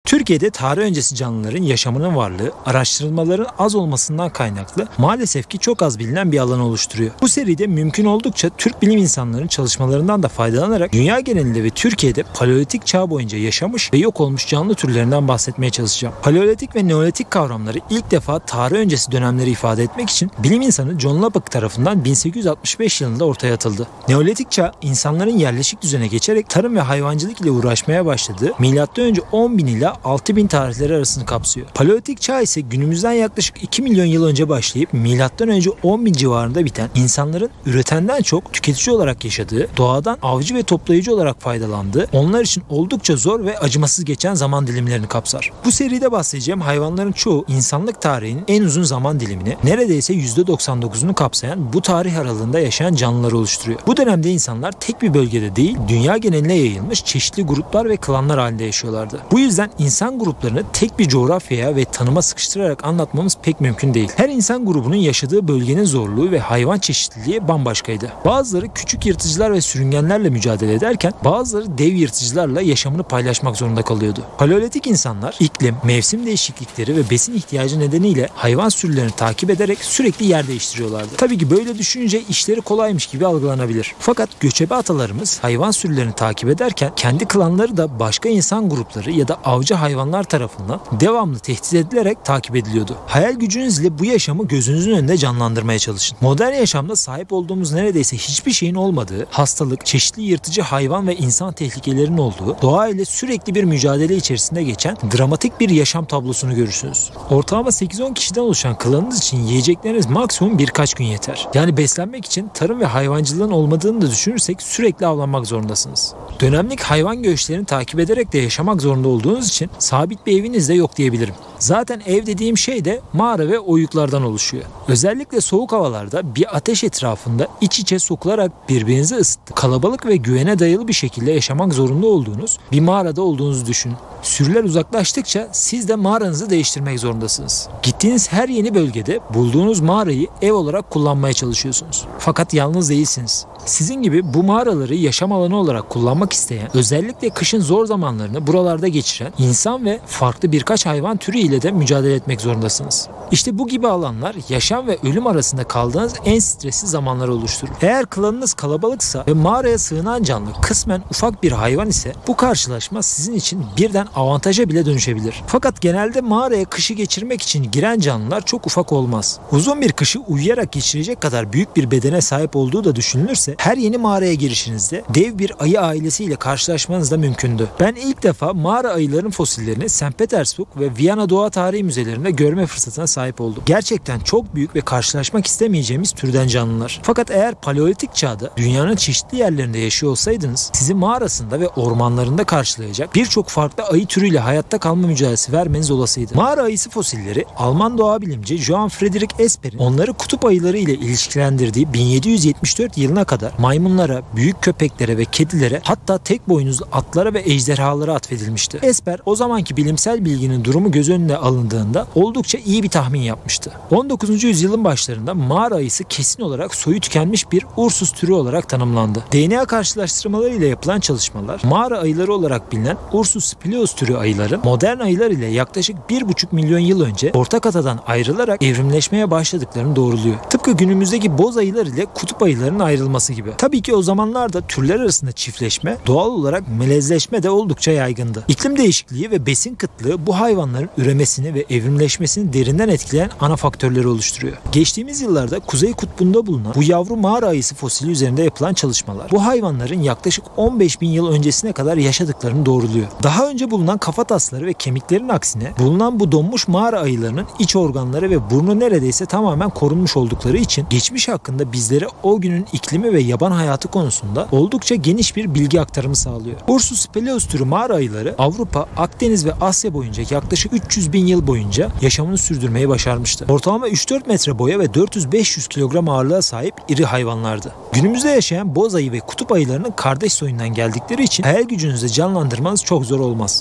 Türkiye'de tarih öncesi canlıların yaşamının varlığı, araştırılmaların az olmasından kaynaklı maalesef ki çok az bilinen bir alan oluşturuyor. Bu seride mümkün oldukça Türk bilim insanlarının çalışmalarından da faydalanarak dünya genelinde ve Türkiye'de Paleolitik çağ boyunca yaşamış ve yok olmuş canlı türlerinden bahsetmeye çalışacağım. Paleolitik ve Neolitik kavramları ilk defa tarih öncesi dönemleri ifade etmek için bilim insanı John Lubbock tarafından 1865 yılında ortaya atıldı. Neolitik çağ, insanların yerleşik düzene geçerek tarım ve hayvancılık ile uğraşmaya başladığı M.Ö. 10.000 ila 6.000 tarihleri arasını kapsıyor. Paleolitik çağ ise günümüzden yaklaşık 2 milyon yıl önce başlayıp M.Ö. 10.000 civarında biten, insanların üretenden çok tüketici olarak yaşadığı, doğadan avcı ve toplayıcı olarak faydalandığı, onlar için oldukça zor ve acımasız geçen zaman dilimlerini kapsar. Bu seride bahsedeceğim hayvanların çoğu insanlık tarihinin en uzun zaman dilimini, neredeyse %99'unu kapsayan bu tarih aralığında yaşayan canlıları oluşturuyor. Bu dönemde insanlar tek bir bölgede değil, dünya geneline yayılmış çeşitli gruplar ve klanlar halinde yaşıyorlardı. Bu yüzden insan gruplarını tek bir coğrafyaya ve tanıma sıkıştırarak anlatmamız pek mümkün değil. Her insan grubunun yaşadığı bölgenin zorluğu ve hayvan çeşitliliği bambaşkaydı. Bazıları küçük yırtıcılar ve sürüngenlerle mücadele ederken bazıları dev yırtıcılarla yaşamını paylaşmak zorunda kalıyordu. Paleolitik insanlar iklim, mevsim değişiklikleri ve besin ihtiyacı nedeniyle hayvan sürülerini takip ederek sürekli yer değiştiriyorlardı. Tabii ki böyle düşününce işleri kolaymış gibi algılanabilir. Fakat göçebe atalarımız hayvan sürülerini takip ederken kendi klanları da başka insan grupları ya da avcı hayvanlar tarafından devamlı tehdit edilerek takip ediliyordu. Hayal gücünüz ile bu yaşamı gözünüzün önünde canlandırmaya çalışın. Modern yaşamda sahip olduğumuz neredeyse hiçbir şeyin olmadığı, hastalık, çeşitli yırtıcı hayvan ve insan tehlikelerinin olduğu, doğa ile sürekli bir mücadele içerisinde geçen dramatik bir yaşam tablosunu görürsünüz. Ortalama 8-10 kişiden oluşan klanınız için yiyecekleriniz maksimum birkaç gün yeter. Yani beslenmek için tarım ve hayvancılığın olmadığını da düşünürsek sürekli avlanmak zorundasınız. Dönemlik hayvan göçlerini takip ederek de yaşamak zorunda olduğunuz için sabit bir eviniz de yok diyebilirim. Zaten ev dediğim şey de mağara ve oyuklardan oluşuyor. Özellikle soğuk havalarda bir ateş etrafında iç içe sokularak birbirinizi ısıtıp kalabalık ve güvene dayalı bir şekilde yaşamak zorunda olduğunuz bir mağarada olduğunuzu düşünün. Sürüler uzaklaştıkça siz de mağaranızı değiştirmek zorundasınız. Gittiğiniz her yeni bölgede bulduğunuz mağarayı ev olarak kullanmaya çalışıyorsunuz. Fakat yalnız değilsiniz. Sizin gibi bu mağaraları yaşam alanı olarak kullanmak isteyen, özellikle kışın zor zamanlarını buralarda geçiren insan ve farklı birkaç hayvan türü ile de mücadele etmek zorundasınız. İşte bu gibi alanlar yaşam ve ölüm arasında kaldığınız en stresli zamanları oluşturur. Eğer klanınız kalabalıksa ve mağaraya sığınan canlı kısmen ufak bir hayvan ise bu karşılaşma sizin için birden avantaja bile dönüşebilir. Fakat genelde mağaraya kışı geçirmek için giren canlılar çok ufak olmaz. Uzun bir kışı uyuyarak geçirecek kadar büyük bir bedene sahip olduğu da düşünülürse her yeni mağaraya girişinizde dev bir ayı ailesiyle karşılaşmanız da mümkündü. Ben ilk defa mağara ayıların fosillerini St. Petersburg ve Viyana Doğa Tarihi Müzelerinde görme fırsatına sahip oldum. Gerçekten çok büyük ve karşılaşmak istemeyeceğimiz türden canlılar. Fakat eğer Paleolitik çağda dünyanın çeşitli yerlerinde yaşıyor olsaydınız sizi mağarasında ve ormanlarında karşılayacak birçok farklı ayı türüyle hayatta kalma mücadelesi vermeniz olasıydı. Mağara ayısı fosilleri Alman doğa bilimci Johann Friedrich Esper'in onları kutup ayıları ile ilişkilendirdiği 1774 yılına kadar maymunlara, büyük köpeklere ve kedilere, hatta tek boynuzlu atlara ve ejderhalara atfedilmişti. Esper o zamanki bilimsel bilginin durumu göz önüne alındığında oldukça iyi bir tahmin yapmıştı. 19. yüzyılın başlarında mağara ayısı kesin olarak soyu tükenmiş bir Ursus türü olarak tanımlandı. DNA karşılaştırmaları ile yapılan çalışmalar mağara ayıları olarak bilinen Ursus spileus türü ayıların modern ayılar ile yaklaşık 1,5 milyon yıl önce ortak atadan ayrılarak evrimleşmeye başladıklarını doğruluyor. Tıpkı günümüzdeki boz ayılar ile kutup ayılarının ayrılması gibi. Tabii ki o zamanlarda türler arasında çiftleşme, doğal olarak melezleşme de oldukça yaygındı. İklim değişikliği ve besin kıtlığı bu hayvanların üremesini ve evrimleşmesini derinden etkileyen ana faktörleri oluşturuyor. Geçtiğimiz yıllarda Kuzey Kutbu'nda bulunan bu yavru mağara ayısı fosili üzerinde yapılan çalışmalar bu hayvanların yaklaşık 15.000 yıl öncesine kadar yaşadıklarını doğruluyor. Daha önce bulunan kafatasları ve kemiklerin aksine bulunan bu donmuş mağara ayılarının iç organları ve burnu neredeyse tamamen korunmuş oldukları için geçmiş hakkında bizlere o günün iklimi ve yaban hayatı konusunda oldukça geniş bir bilgi aktarımı sağlıyor. Ursus spileus türü mağara ayıları Avrupa, Akdeniz ve Asya boyunca yaklaşık 300 bin yıl boyunca yaşamını sürdürmeyi başarmıştı. Ortalama 3-4 metre boya ve 400-500 kilogram ağırlığa sahip iri hayvanlardı. Günümüzde yaşayan boz ayı ve kutup ayılarının kardeş soyundan geldikleri için hayal gücünüzde canlandırmanız çok zor olmaz.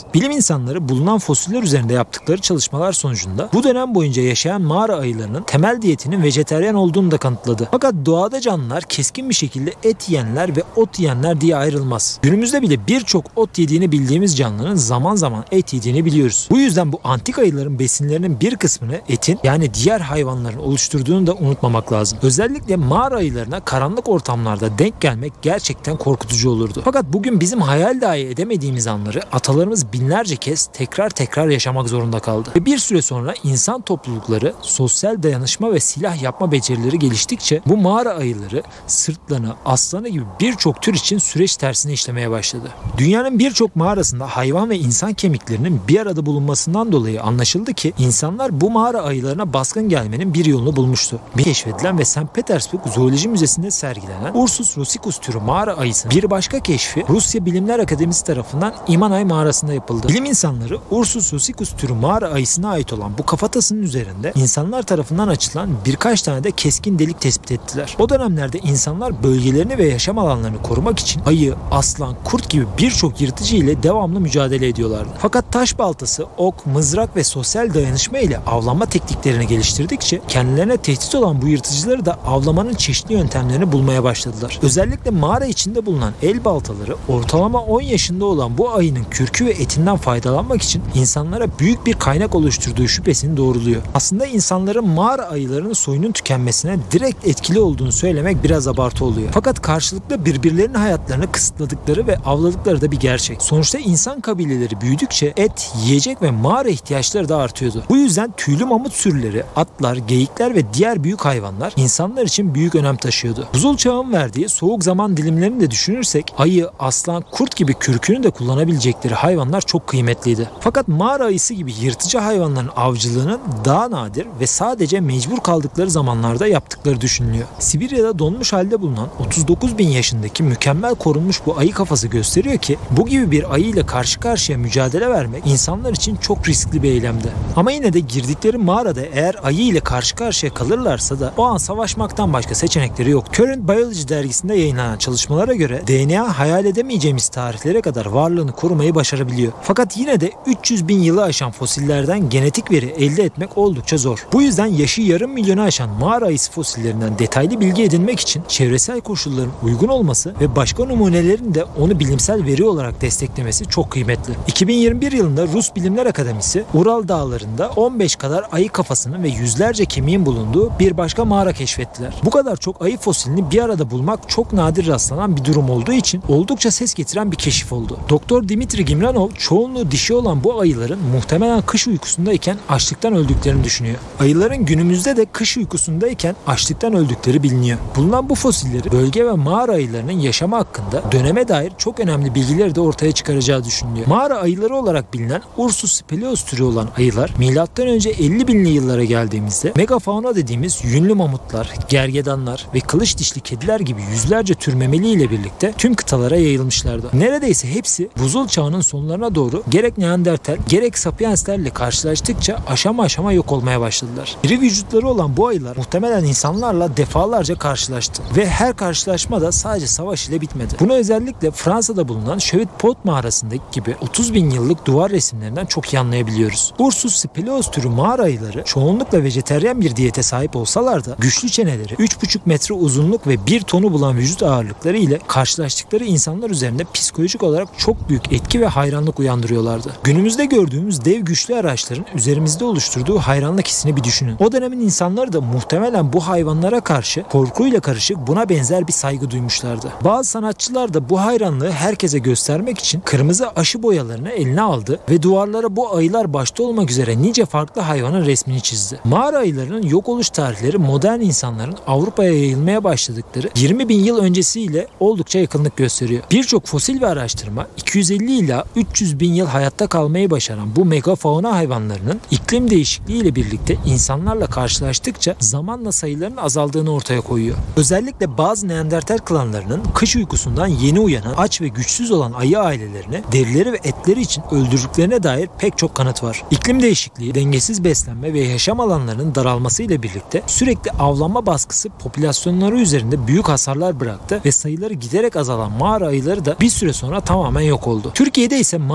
Bilim insanları bulunan fosiller üzerinde yaptıkları çalışmalar sonucunda bu dönem boyunca yaşayan mağara ayılarının temel diyetinin vejetaryen olduğunu da kanıtladı. Fakat doğada canlılar keskin bir şekilde et yiyenler ve ot yiyenler diye ayrılmaz. Günümüzde bile birçok ot yediğini bildiğimiz canlının zaman zaman et yediğini biliyoruz. Bu yüzden bu antik ayıların besinlerinin bir kısmını etin yani diğer hayvanların oluşturduğunu da unutmamak lazım. Özellikle mağara ayılarına karanlık ortamlarda denk gelmek gerçekten korkutucu olurdu. Fakat bugün bizim hayal dahi edemediğimiz anları atalarımız binlerce kez tekrar yaşamak zorunda kaldı. Ve bir süre sonra insan toplulukları sosyal dayanışma ve silah yapma becerileri geliştikçe bu mağara ayıları sırtlanı, aslanı gibi birçok tür için süreç tersine işlemeye başladı. Dünyanın birçok mağarasında hayvan ve insan kemiklerinin bir arada bulunmasından dolayı anlaşıldı ki insanlar bu mağara ayılarına baskın gelmenin bir yolunu bulmuştu. Bir keşfedilen ve St. Petersburg Zooloji Müzesi'nde sergilenen Ursus russicus türü mağara ayısının bir başka keşfi Rusya Bilimler Akademisi tarafından İmanay mağarasında yapıldı. Bilim insanları Ursus russicus türü mağara ayısına ait olan bu kafatasının üzerinde insanlar tarafından açılan birkaç tane de keskin delik tespit ettiler. O dönemlerde insanlar bölgelerini ve yaşam alanlarını korumak için ayı, aslan, kurt gibi birçok yırtıcı ile devamlı mücadele ediyorlardı. Fakat taş baltası, ok, mızrak ve sosyal dayanışma ile avlanma tekniklerini geliştirdikçe kendilerine tehdit olan bu yırtıcıları da avlamanın çeşitli yöntemlerini bulmaya başladılar. Özellikle mağara içinde bulunan el baltaları ortalama 10 yaşında olan bu ayının kürkü ve etinden faydalanmak için insanlara büyük bir kaynak oluşturduğu şüphesini doğruluyor. Aslında insanların mağara ayılarının soyunun tükenmesine direkt etkili olduğunu söylemek biraz abartı oluyor. Fakat karşılıklı birbirlerinin hayatlarını kısıtladıkları ve avladıkları da bir gerçek. Sonuçta insan kabileleri büyüdükçe et, yiyecek ve mağara ihtiyaçları da artıyordu. Bu yüzden tüylü mamut sürüleri, atlar, geyikler ve diğer büyük hayvanlar insanlar için büyük önem taşıyordu. Buzul çağın verdiği soğuk zaman dilimlerini de düşünürsek ayı, aslan, kurt gibi kürkünü de kullanabilecekleri hayvanlar çok kıymetliydi. Fakat mağara ayısı gibi yırtıcı hayvanların avcılığının daha nadir ve sadece mecbur kaldıkları zamanlarda yaptıkları düşünülüyor. Sibirya'da donmuş halde bulunan 39 bin yaşındaki mükemmel korunmuş bu ayı kafası gösteriyor ki bu gibi bir ayı ile karşı karşıya mücadele vermek insanlar için çok riskli bir eylemdi. Ama yine de girdikleri mağarada eğer ayı ile karşı karşıya kalırlarsa da o an savaşmaktan başka seçenekleri yok. Current Biology dergisinde yayınlanan çalışmalara göre DNA hayal edemeyeceğimiz tarihlere kadar varlığını korumayı başarabiliyor. Fakat yine de 300 bin yılı aşan fosillerden genetik veri elde etmek oldukça zor. Bu yüzden yaşı yarım milyonu aşan mağara ayısı fosillerinden detaylı bilgi edinmek için çevresel koşulların uygun olması ve başka numunelerin de onu bilimsel veri olarak desteklemesi çok kıymetli. 2021 yılında Rus Bilimler Akademisi Ural Dağları'nda 15 kadar ayı kafasının ve yüzlerce kemiğin bulunduğu bir başka mağara keşfettiler. Bu kadar çok ayı fosilini bir arada bulmak çok nadir rastlanan bir durum olduğu için oldukça ses getiren bir keşif oldu. Doktor Dimitri Gimranov çoğunluğu dişi olan bu ayıların muhtemelen kış uykusundayken açlıktan öldüklerini düşünüyor. Ayıların günümüzde de kış uykusundayken açlıktan öldükleri biliniyor. Bulunan bu fosilleri bölge ve mağara ayılarının yaşamı hakkında döneme dair çok önemli bilgileri de ortaya çıkaracağı düşünülüyor. Mağara ayıları olarak bilinen Ursus speleus türü olan ayılar M.Ö. 50 binli yıllara geldiğimizde megafauna dediğimiz yünlü mamutlar, gergedanlar ve kılıç dişli kediler gibi yüzlerce tür memeli ile birlikte tüm kıtalara yayılmışlardı. Neredeyse hepsi buzul çağının sonlarına doğru gerek Neandertal gerek Sapienslerle karşılaştıkça aşama aşama yok olmaya başladılar. İri vücutları olan bu ayılar muhtemelen insanlarla defalarca karşılaştı ve her karşılaşma da sadece savaş ile bitmedi. Bunu özellikle Fransa'da bulunan Chevit-Pot mağarasındaki gibi 30 bin yıllık duvar resimlerinden çok iyi anlayabiliyoruz. Ursus speleus türü mağara ayıları çoğunlukla vejetaryen bir diyete sahip olsalar da güçlü çeneleri, 3,5 metre uzunluk ve 1 tonu bulan vücut ağırlıkları ile karşılaştıkları insanlar üzerinde psikolojik olarak çok büyük etki ve hayranlık uyandırıyorlardı. Günümüzde gördüğümüz dev güçlü araçların üzerimizde oluşturduğu hayranlık hissini bir düşünün. O dönemin insanları da muhtemelen bu hayvanlara karşı korkuyla karışık buna benzer bir saygı duymuşlardı. Bazı sanatçılar da bu hayranlığı herkese göstermek için kırmızı aşı boyalarını eline aldı ve duvarlara bu ayılar başta olmak üzere nice farklı hayvanın resmini çizdi. Mağara ayılarının yok oluş tarihleri modern insanların Avrupa'ya yayılmaya başladıkları 20 bin yıl öncesiyle oldukça yakınlık gösteriyor. Birçok fosil ve araştırma 250 ila 300 bin yıl hayatta kalmayı başaran bu megafauna hayvanlarının iklim değişikliği ile birlikte insanlarla karşılaştıkça zamanla sayılarının azaldığını ortaya koyuyor. Özellikle bazı Neandertal klanlarının kış uykusundan yeni uyanan aç ve güçsüz olan ayı ailelerini derileri ve etleri için öldürdüklerine dair pek çok kanıt var. İklim değişikliği, dengesiz beslenme ve yaşam alanlarının daralması ile birlikte sürekli avlanma baskısı popülasyonları üzerinde büyük hasarlar bıraktı ve sayıları giderek azalan mağara ayıları da bir süre sonra tamamen yok oldu. Türkiye'de ise mağara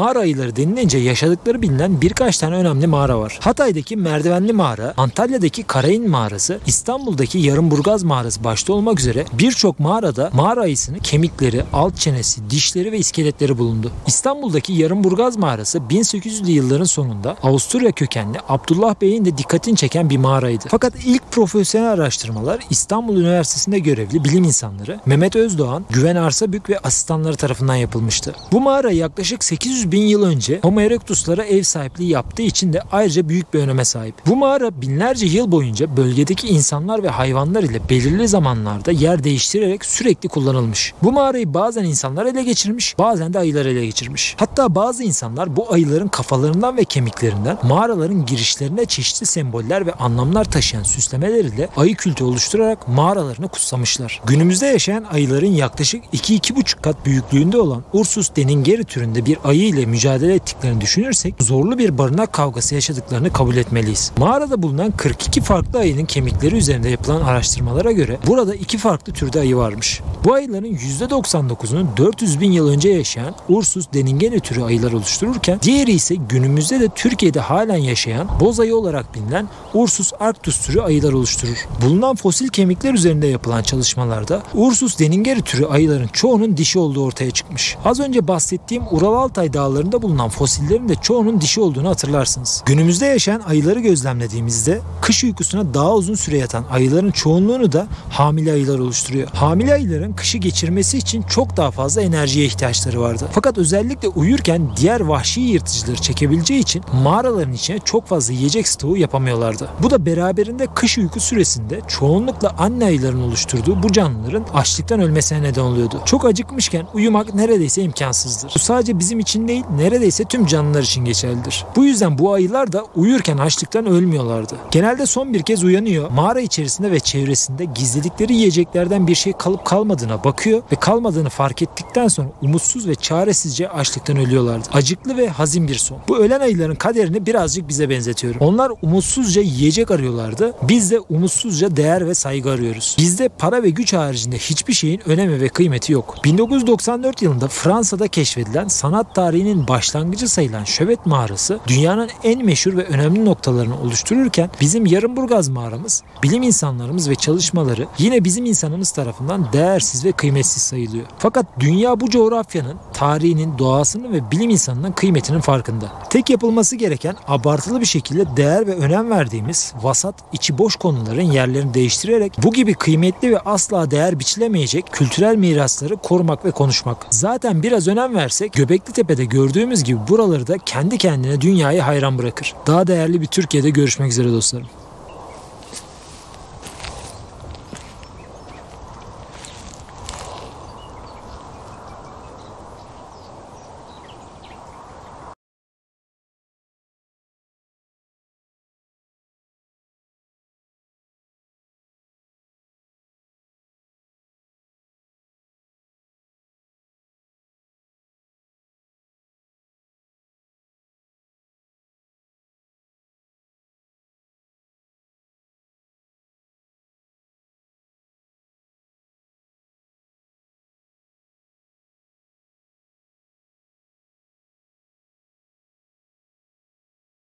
mağara ayıları denilince yaşadıkları bilinen birkaç tane önemli mağara var. Hatay'daki Merdivenli Mağara, Antalya'daki Karain Mağarası, İstanbul'daki Yarımburgaz Mağarası başta olmak üzere birçok mağarada mağara ayısının kemikleri, alt çenesi, dişleri ve iskeletleri bulundu. İstanbul'daki Yarımburgaz Mağarası 1800'lü yılların sonunda Avusturya kökenli Abdullah Bey'in de dikkatini çeken bir mağaraydı. Fakat ilk profesyonel araştırmalar İstanbul Üniversitesi'nde görevli bilim insanları Mehmet Özdoğan, Güven Arsabük ve asistanları tarafından yapılmıştı. Bu mağara yaklaşık 800 bin yıl önce Homo erectus'lara ev sahipliği yaptığı için de ayrıca büyük bir öneme sahip. Bu mağara binlerce yıl boyunca bölgedeki insanlar ve hayvanlar ile belirli zamanlarda yer değiştirerek sürekli kullanılmış. Bu mağarayı bazen insanlar ele geçirmiş, bazen de ayılar ele geçirmiş. Hatta bazı insanlar bu ayıların kafalarından ve kemiklerinden mağaraların girişlerine çeşitli semboller ve anlamlar taşıyan süslemeler ile ayı kültü oluşturarak mağaralarını kutsamışlar. Günümüzde yaşayan ayıların yaklaşık 2-2,5 kat büyüklüğünde olan Ursus deningeri türünde bir ayı ile mücadele ettiklerini düşünürsek zorlu bir barınak kavgası yaşadıklarını kabul etmeliyiz. Mağarada bulunan 42 farklı ayının kemikleri üzerinde yapılan araştırmalara göre burada 2 farklı türde ayı varmış. Bu ayıların %99'unu 400 bin yıl önce yaşayan Ursus deningeri türü ayılar oluştururken diğeri ise günümüzde de Türkiye'de halen yaşayan boz ayı olarak bilinen Ursus arctus türü ayılar oluşturur. Bulunan fosil kemikler üzerinde yapılan çalışmalarda Ursus deningeri türü ayıların çoğunun dişi olduğu ortaya çıkmış. Az önce bahsettiğim Ural-Altay dağlarında bulunan fosillerin de çoğunun dişi olduğunu hatırlarsınız. Günümüzde yaşayan ayıları gözlemlediğimizde kış uykusuna daha uzun süre yatan ayıların çoğunluğunu da hamile ayılar oluşturuyor. Hamile ayıların kışı geçirmesi için çok daha fazla enerjiye ihtiyaçları vardı. Fakat özellikle uyurken diğer vahşi yırtıcıları çekebileceği için mağaraların içine çok fazla yiyecek stoğu yapamıyorlardı. Bu da beraberinde kış uyku süresinde çoğunlukla anne ayıların oluşturduğu bu canlıların açlıktan ölmesine neden oluyordu. Çok acıkmışken uyumak neredeyse imkansızdır. Bu sadece bizim için değil, neredeyse tüm canlılar için geçerlidir. Bu yüzden bu ayılar da uyurken açlıktan ölmüyorlardı. Genelde son bir kez uyanıyor, mağara içerisinde ve çevresinde gizledikleri yiyeceklerden bir şey kalıp kalmadığına bakıyor ve kalmadığını fark ettikten sonra umutsuz ve çaresizce açlıktan ölüyorlardı. Acıklı ve hazin bir son. Bu ölen ayıların kaderini birazcık bize benzetiyorum. Onlar umutsuzca yiyecek arıyorlardı. Biz de umutsuzca değer ve saygı arıyoruz. Bizde para ve güç haricinde hiçbir şeyin önemi ve kıymeti yok. 1994 yılında Fransa'da keşfedilen sanat tarihinin başlangıcı sayılan Chauvet mağarası dünyanın en meşhur ve önemli noktalarını oluştururken bizim Yarımburgaz mağaramız, bilim insanlarımız ve çalışmaları yine bizim insanımız tarafından değersiz ve kıymetsiz sayılıyor. Fakat dünya bu coğrafyanın, tarihinin, doğasının ve bilim insanının kıymetinin farkında. Tek yapılması gereken abartılı bir şekilde değer ve önem verdiğimiz vasat, içi boş konuların yerlerini değiştirerek bu gibi kıymetli ve asla değer biçilemeyecek kültürel mirasları korumak ve konuşmak. Zaten biraz önem versek Göbekli Tepe'de gördüğümüz gibi buraları da kendi kendine dünyayı hayran bırakır. Daha değerli bir Türkiye'de görüşmek üzere dostlarım.